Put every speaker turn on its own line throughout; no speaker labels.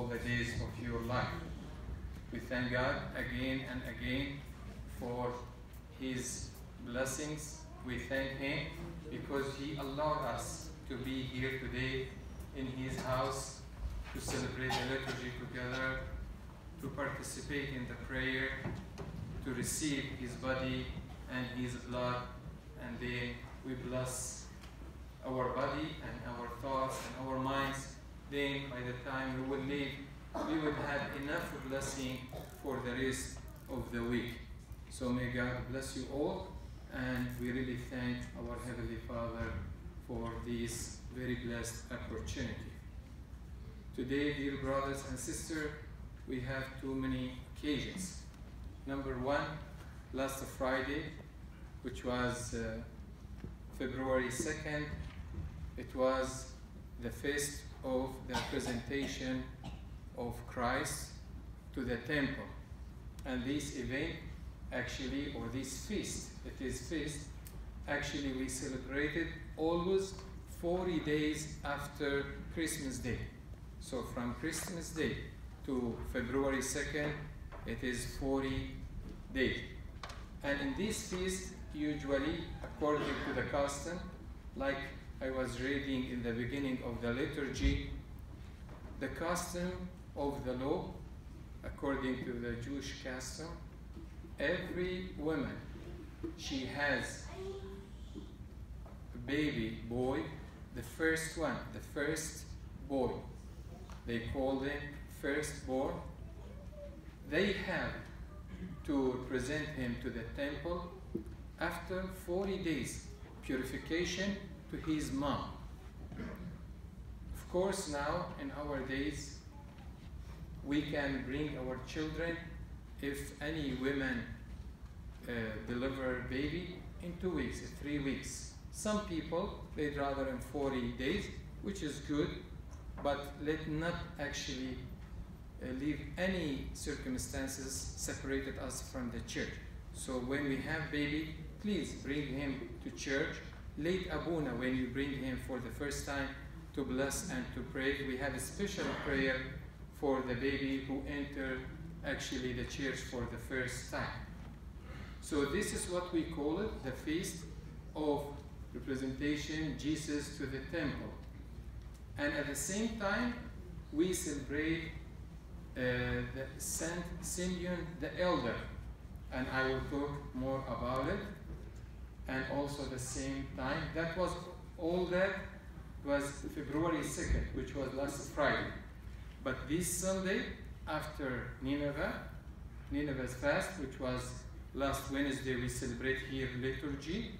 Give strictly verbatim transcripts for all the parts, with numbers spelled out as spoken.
the days of your life. We thank God again and again for His blessings. We thank Him because He allowed us to be here today in His house to celebrate the liturgy together, to participate in the prayer, to receive His body and His blood, and then we bless our body and our thoughts and our minds. Then by the time we will leave, we will have enough blessing for the rest of the week. So may God bless you all, and we really thank our Heavenly Father for this very blessed opportunity. Today, dear brothers and sisters, we have too many occasions. Number one, last Friday, which was uh, February second, it was the feast of the presentation of Christ to the temple. And this event actually, or this feast, it is feast, actually we celebrated always forty days after Christmas Day. So from Christmas Day to February second, it is forty days. And in this feast, usually, according to the custom, like I was reading in the beginning of the liturgy, the custom of the law, according to the Jewish custom, every woman, she has a baby boy, the first one, the first boy. They call them firstborn. They have to present him to the temple after forty days purification to his mom. Of course, now in our days, we can bring our children, if any women uh, deliver a baby, in two weeks, three weeks. Some people, they'd rather in forty days, which is good, but let not actually uh, leave any circumstances separated us from the church. So when we have baby, please bring him to church. Late Abuna, when you bring him for the first time to bless and to pray, we have a special prayer for the baby who entered actually the church for the first time. So this is what we call it, the feast of representation Jesus to the temple. And at the same time, we celebrate uh, the Saint Simeon the Elder, and I will talk more about it. And also the same time, that was all that was February second, which was last Friday. But this Sunday, after Nineveh, Nineveh's fast, which was last Wednesday, we celebrate here liturgy.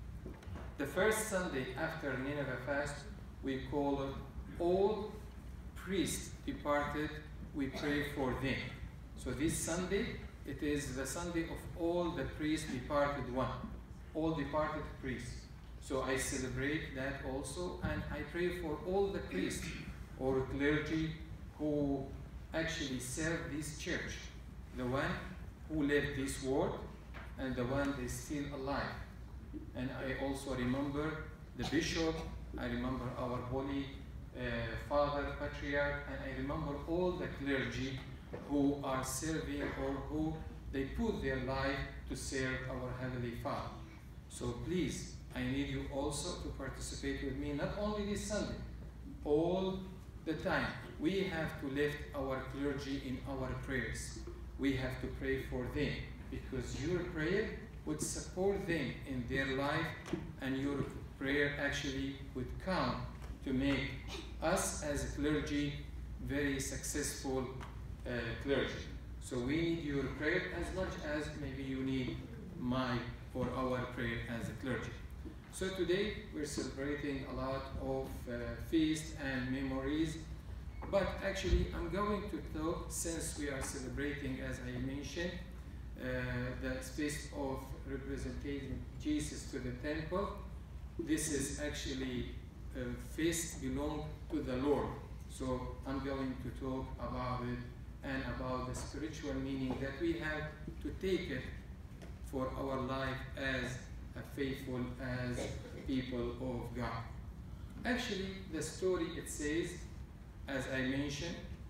The first Sunday after Nineveh fast, we call it all priests departed, we pray for them. So this Sunday, it is the Sunday of all the priests departed one, all departed priests. So I celebrate that also, and I pray for all the priests or clergy who actually serve this church, the one who left this world and the one that is still alive. And I also remember the bishop, I remember our holy uh, father, patriarch, and I remember all the clergy who are serving or who they put their life to serve our Heavenly Father. So please, I need you also to participate with me, not only this Sunday, all the time. We have to lift our clergy in our prayers. We have to pray for them, because your prayer would support them in their life, and your prayer actually would come to make us as a clergy very successful uh, clergy. So we need your prayer as much as maybe you need my or our prayer as a clergy. So today we're celebrating a lot of uh, feasts and memories, but actually I'm going to talk, since we are celebrating, as I mentioned, uh, the feast of representing Jesus to the temple. This is actually a feast belong to the Lord. So I'm going to talk about it and about the spiritual meaning that we have to take it for our life as a faithful as people of God. Actually, the story, it says, as I mentioned,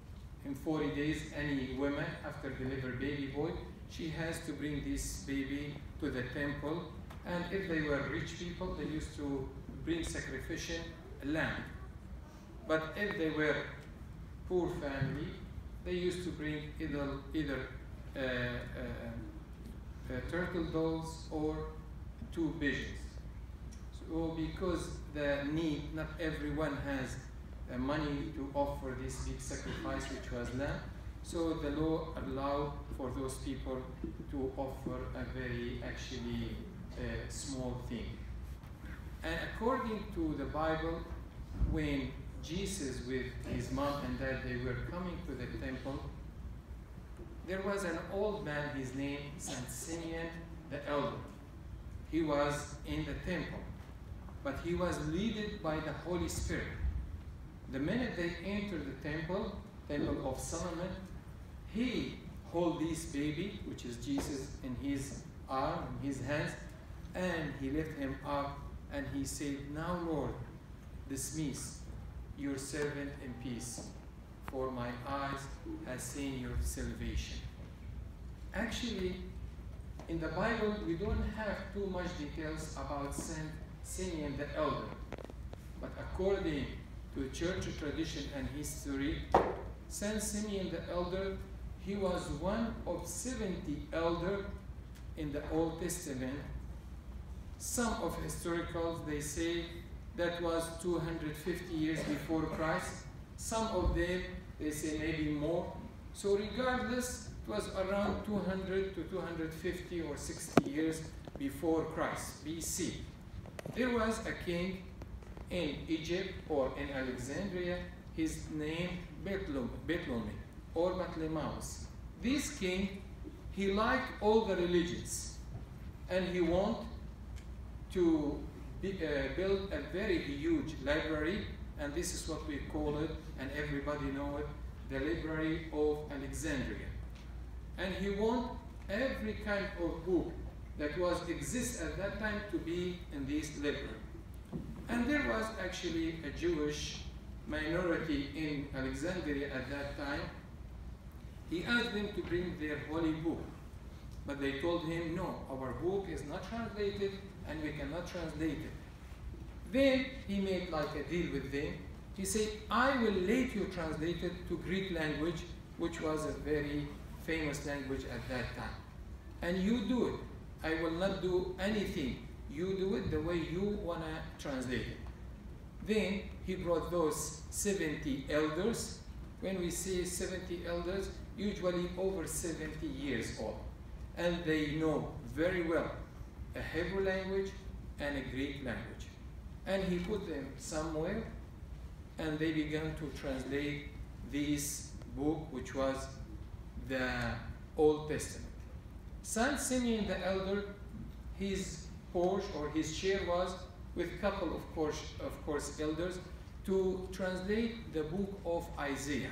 in forty days, any woman after deliver baby boy, she has to bring this baby to the temple. And if they were rich people, they used to bring sacrificial lamb. But if they were poor family, they used to bring either, either uh, uh, uh, turtle doves or two pigeons. So because the need, not everyone has uh, money to offer this big sacrifice, which was lamb, so the law allowed for those people to offer a very actually uh, small thing. And according to the Bible, when Jesus with his mom and dad, they were coming to the temple, there was an old man, his name Saint Simeon the Elder. He was in the temple, but he was led by the Holy Spirit. The minute they entered the temple, Temple of Solomon, he held this baby, which is Jesus, in his arm, in his hands, and he lifted him up and he said, "Now, Lord, dismiss your servant in peace, for my eyes have seen your salvation." Actually, in the Bible, we don't have too much details about Saint Simeon the Elder. But according to church tradition and history, Saint Simeon the Elder, he was one of seventy elders in the Old Testament. Some of historicals, they say that was two hundred fifty years before Christ. Some of them, they say maybe more. So regardless, it was around two hundred to two hundred fifty or sixty years before Christ, B C. There was a king in Egypt or in Alexandria, his name Ptolemy or Ptolemaios. This king, he liked all the religions and he wanted to be, uh, build a very huge library, and this is what we call it, and everybody know it, the Library of Alexandria. And he wanted every kind of book that was exist at that time to be in this library. And there was actually a Jewish minority in Alexandria at that time. He asked them to bring their holy book, but they told him, "No, our book is not translated and we cannot translate it." Then he made like a deal with them. He said, "I will let you translate it to Greek language," which was a very famous language at that time. "And you do it. I will not do anything. You do it the way you want to translate it." Then he brought those seventy elders. When we say seventy elders, usually over seventy years old. And they know very well a Hebrew language and a Greek language. And he put them somewhere, and they began to translate this book, which was the Old Testament. Saint Simeon the Elder, his portion or his share was with a couple of course, of course elders to translate the book of Isaiah.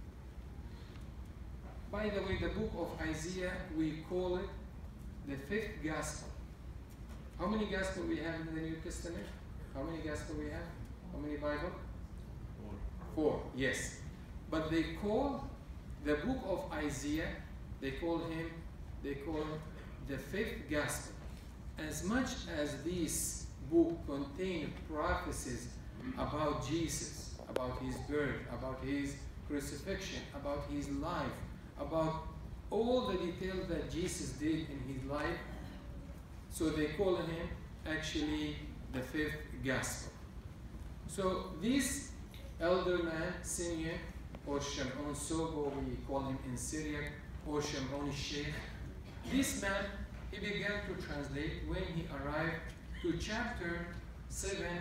By the way, the book of Isaiah, we call it the fifth gospel. How many gospel we have in the New Testament? How many gospel we have? How many Bible? Four. Four, yes. But they call the book of Isaiah, they call him, they call him the fifth gospel. As much as this book contains prophecies about Jesus, about his birth, about his crucifixion, about his life, about all the details that Jesus did in his life, so they call him actually the fifth gospel. So this elder man, Simeon, or Shimon Sobo, we call him in Syriac, or Shimon Sheikh, this man, he began to translate. When he arrived to chapter seven,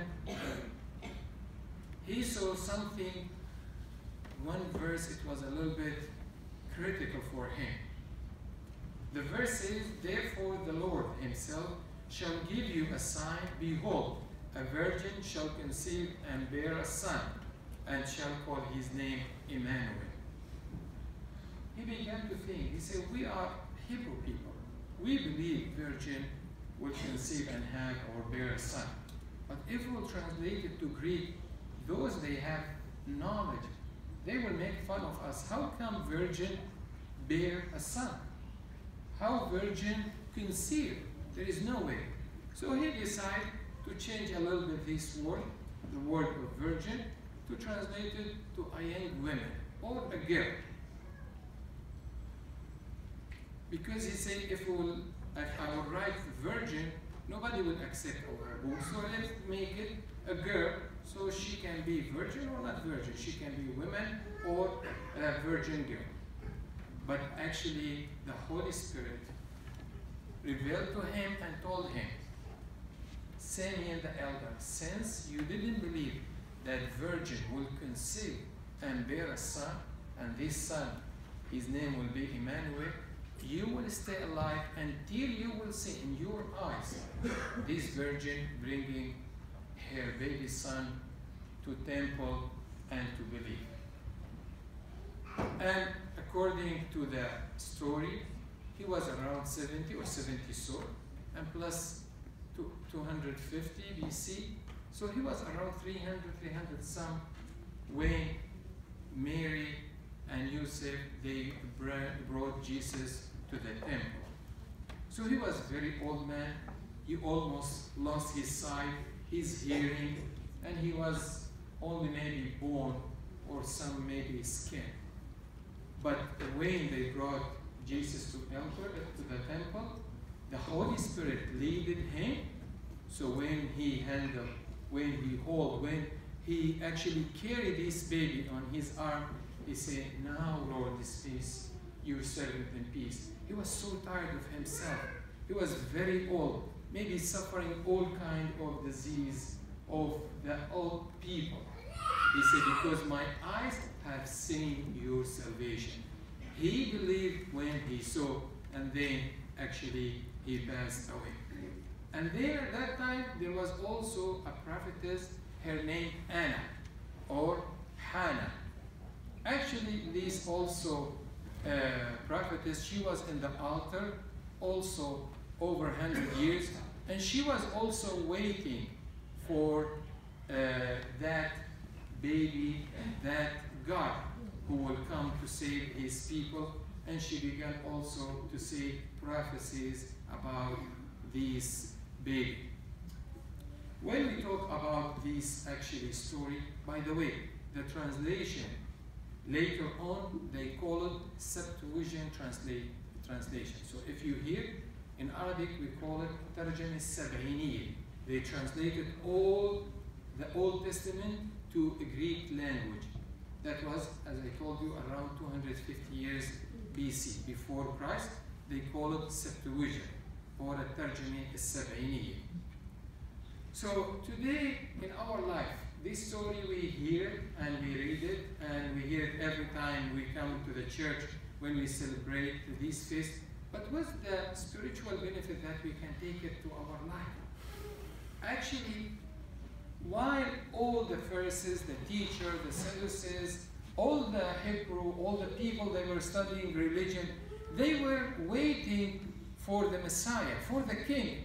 he saw something, one verse, it was a little bit critical for him. The verse says, "Therefore the Lord himself shall give you a sign. Behold, a virgin shall conceive and bear a son, and shall call his name Emmanuel." He began to think, he said, we are Hebrew people. We believe virgin will conceive and have or bear a son. But if we'll translate it to Greek, those they have knowledge, they will make fun of us. How come virgin bear a son? How virgin conceive? There is no way. So he decided to change a little bit this word, the word of virgin, to translate it to a young woman or a girl. Because he said, if, we will, if I will write virgin, nobody will accept our book. So let's make it a girl, so she can be virgin or not virgin. She can be woman or a virgin girl. But actually, the Holy Spirit revealed to him and told him, Simeon the elder, since you didn't believe that virgin will conceive and bear a son, and this son, his name will be Emmanuel, you will stay alive until you will see in your eyes this virgin bringing her baby son to temple and to believe. And according to the story, he was around seventy or seventy so, and plus two hundred fifty B C. So he was around three hundred, three hundred some when Mary and Joseph, they brought Jesus to the temple. So he was a very old man. He almost lost his sight, his hearing, and he was only maybe bone or some maybe skin. But when they brought Jesus to enter to the temple, the Holy Spirit leaded him. So when he handled, when he held, when he actually carried this baby on his arm, he said, now, Lord, dismiss your servant in peace. He was so tired of himself. He was very old, maybe suffering all kind of disease of the old people. He said, because my eyes have seen your salvation. He believed when he saw, and then actually he passed away. And there at that time, there was also a prophetess, her name Anna, or Hannah. Actually, this also uh, prophetess, she was in the altar also over one hundred years, and she was also waiting for uh, that baby, that God who will come to save his people, and she began also to say prophecies about this baby. When we talk about this actually story, by the way, the translation, later on, they call it Septuagint translate, translation. So if you hear, in Arabic, we call it Tarjama Sab'iniya. They translated all the Old Testament to a Greek language. That was, as I told you, around two hundred fifty years B C, before Christ. They call it Septuagint, or a Tarjama Sab'iniya. So today, in our life, this story we hear and we read it, and we hear it every time we come to the church when we celebrate this feast. But what's the spiritual benefit that we can take it to our life? Actually, while all the Pharisees, the teacher, the Sadducees, all the Hebrew, all the people that were studying religion, they were waiting for the Messiah, for the king.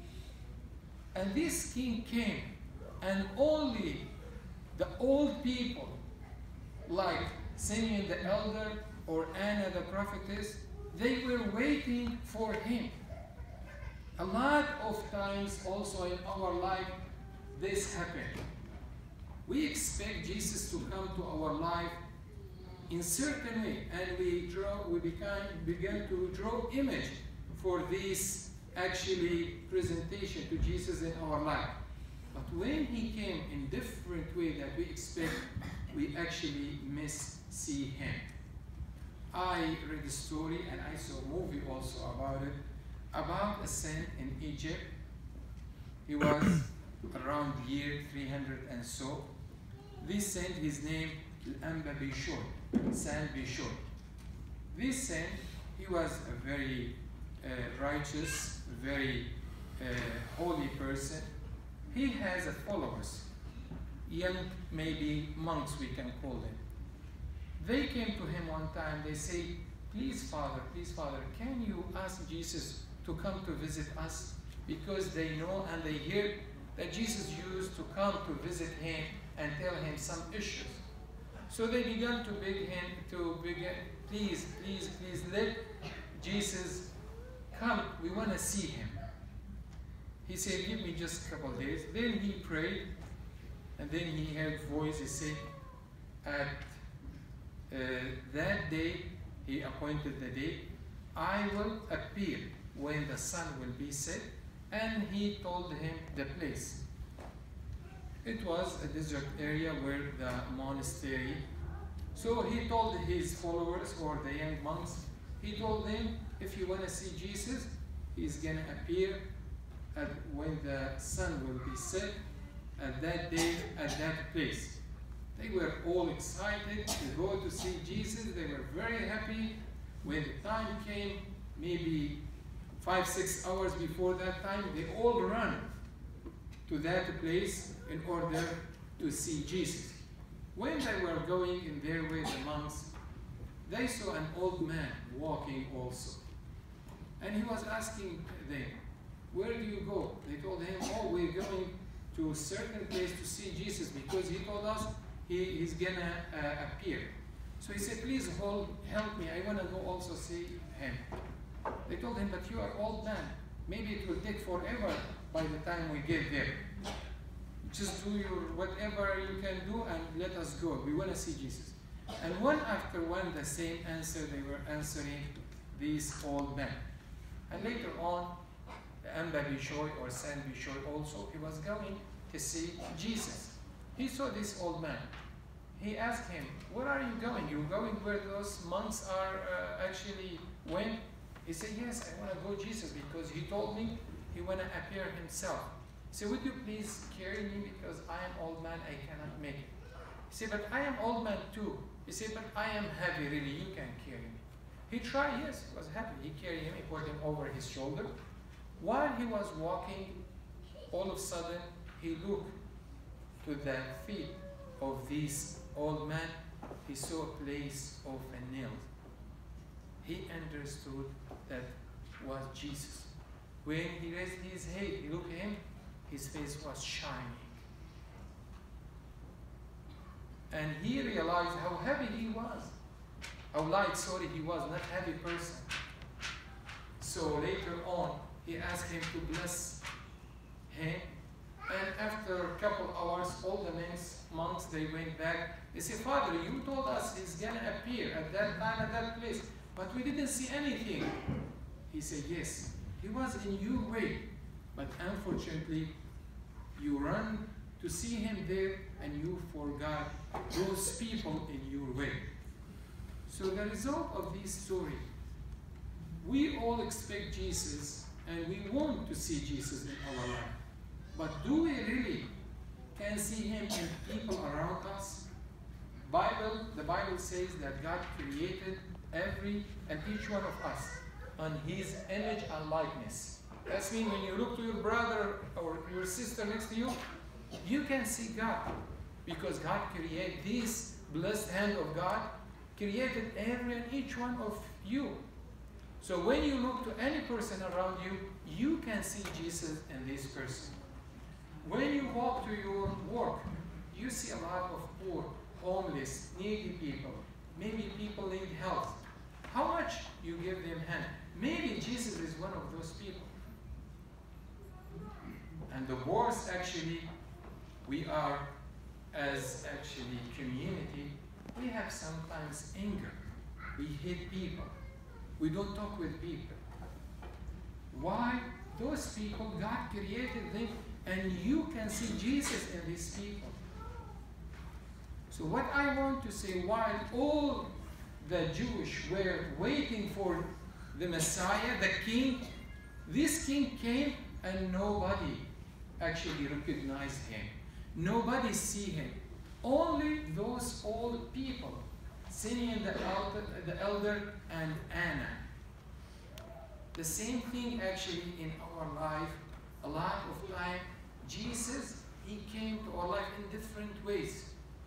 And this king came, and only the old people, like Simeon the elder or Anna the prophetess, they were waiting for him. A lot of times also in our life, this happened. We expect Jesus to come to our life in certain way, and we draw, we began, began to draw image for this actually presentation to Jesus in our life. But when he came in different way that we expect, we actually miss see him. I read a story and I saw a movie also about it, about a saint in Egypt. He was around the year three hundred and so. This saint, his name Al-Anba Bishor, Saint Bishor. This saint, he was a very uh, righteous, very uh, holy person. He has a followers, young maybe monks we can call them. They came to him one time, they say, please Father, please Father, can you ask Jesus to come to visit us? Because they know and they hear that Jesus used to come to visit him and tell him some issues. So they began to beg him to begin, please, please, please let Jesus come. We want to see him. He said, give me just a couple of days. Then he prayed, and then he heard voice. He said, at uh, that day, he appointed the day, I will appear when the sun will be set. And he told him the place. It was a desert area where the monastery. So he told his followers, or the young monks, he told them, if you want to see Jesus, he's going to appear at when the sun will be set, at that day, at that place. They were all excited to go to see Jesus. They were very happy. When the time came, maybe five, six hours before that time, they all ran to that place in order to see Jesus. When they were going in their way, the monks, they saw an old man walking also. And he was asking them, where do you go? They told him, oh, we're going to a certain place to see Jesus because he told us he is going to uh, appear. So he said, please hold, help me. I want to go also see him. They told him, but you are old man. Maybe it will take forever by the time we get there. Just do your whatever you can do and let us go. We want to see Jesus. And one after one, the same answer they were answering these old men. And later on, Amba Bishoy or Saint Bishoy also, he was going to see Jesus. He saw this old man. He asked him, where are you going? You're going where those monks are uh, actually went? He said, yes, I want to go Jesus because he told me he want to appear himself. He said, would you please carry me because I am old man, I cannot make it. He said, but I am old man too. He said, but I am heavy really, you can carry me. He tried, yes, he was happy. He carried him, he put him over his shoulder. While he was walking, all of a sudden, he looked to the feet of this old man. He saw a place of a nail. He understood that was Jesus. When he raised his head, he looked at him, his face was shining. And he realized how heavy he was. How light, sorry, he was, not heavy person. So later on, he asked him to bless him. And after a couple hours, all the monks, monks, they went back. They said, Father, you told us he's going to appear at that time, at that place, but we didn't see anything. He said, yes, he was in your way, but unfortunately, you ran to see him there and you forgot those people in your way. So the result of this story, we all expect Jesus and we want to see Jesus in our life. But do we really can see him in people around us? Bible, the Bible says that God created every and each one of us on his image and likeness. That means when you look to your brother or your sister next to you, you can see God. Because God created this blessed hand of God, created every and each one of you. So when you look to any person around you, you can see Jesus in this person. When you walk to your work, you see a lot of poor, homeless, needy people. Maybe people need help. How much you give them hand? Maybe Jesus is one of those people. And the worst actually, we are as actually community, we have sometimes anger. We hate people. We don't talk with people. Why? Those people, God created them, and you can see Jesus in these people. So what I want to say, while all the Jewish were waiting for the Messiah, the King, this King came and nobody actually recognized him. Nobody see him. Only those old people, Simeon the elder, the elder and Anna. The same thing actually in our life. A lot of time, Jesus, he came to our life in different ways.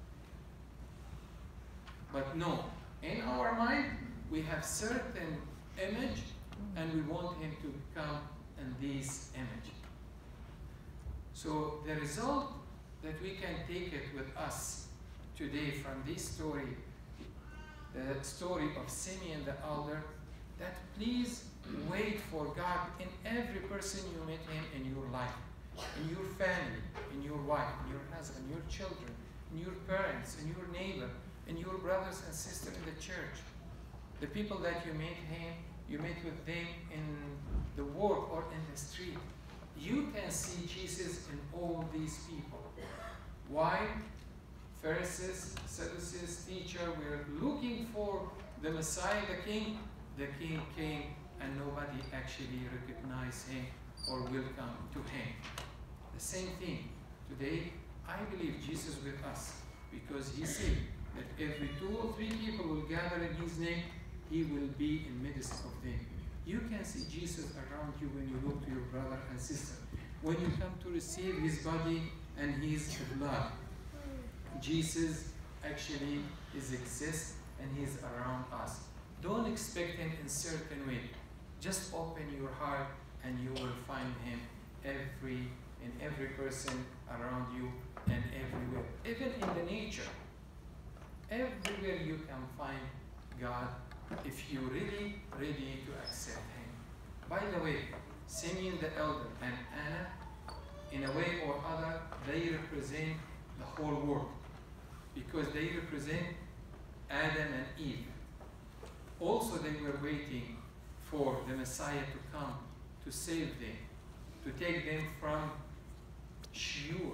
But no, in our mind, we have certain image and we want him to come in this image. So the result that we can take it with us today from this story, the story of Simeon the elder, that please wait for God in every person you meet him in your life, in your family, in your wife, in your husband, your children, in your parents, in your neighbor, in your brothers and sisters in the church. The people that you meet him, you meet with them in the work or in the street. You can see Jesus in all these people. Why? Pharisees, Sadducees, teacher, we're looking for the Messiah, the King. The King came and nobody actually recognized him or will come to him. The same thing. Today, I believe Jesus with us because he said that every two or three people will gather in his name, he will be in midst of them. You can see Jesus around you when you look to your brother and sister. When you come to receive his body and his blood, Jesus actually is exist and he's around us. Don't expect him in certain way. Just open your heart and you will find him every in every person around you and everywhere. Even in the nature. Everywhere you can find God if you're really ready to accept him. By the way, Simeon the elder and Anna, in a way or other, they represent the whole world because they represent Adam and Eve. Also, they were waiting for the Messiah to come to save them, to take them from Sheol.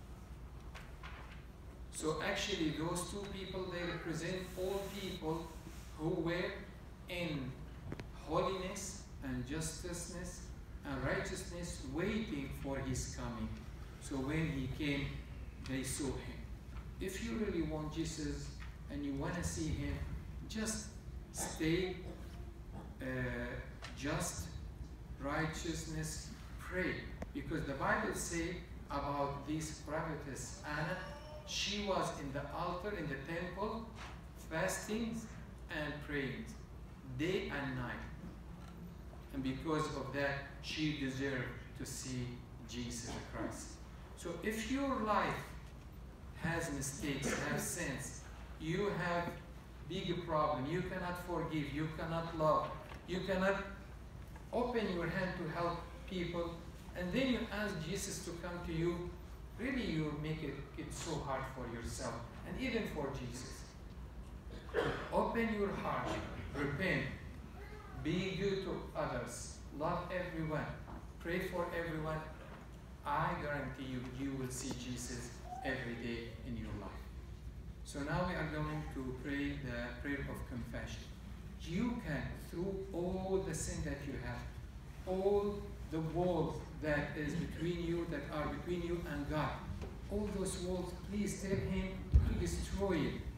So actually, those two people, they represent all people who were in holiness and justiceness and righteousness, waiting for his coming. So when he came, they saw him. If you really want Jesus and you want to see him, just stay uh, just, righteousness, pray. Because the Bible says about this prophetess Anna, she was in the altar, in the temple, fasting and praying day and night. And because of that, she deserved to see Jesus Christ. So if your life has mistakes, has sins, you have big problem, you cannot forgive, you cannot love, you cannot open your hand to help people, and then you ask Jesus to come to you, really you make it, it so hard for yourself and even for Jesus. Open your heart, repent, be good to others, love everyone, pray for everyone. I guarantee you, you will see Jesus every day in your life. So now we are going to pray the prayer of confession. You can, through all the sin that you have, all the walls that is between you, that are between you and God, all those walls, please tell him to destroy it.